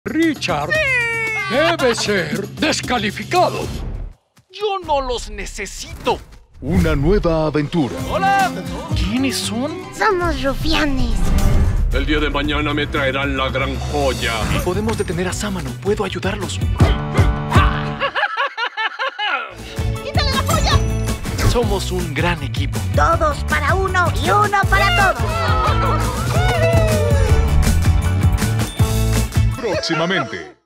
Richard debe ser descalificado. ¡Yo no los necesito! Una nueva aventura. ¡Hola! ¿Quiénes son? Somos rufianes. El día de mañana me traerán la gran joya. Podemos detener a Sámano. Puedo ayudarlos. ¡Quítale la joya! Somos un gran equipo. Todos para uno y uno para todos. Próximamente.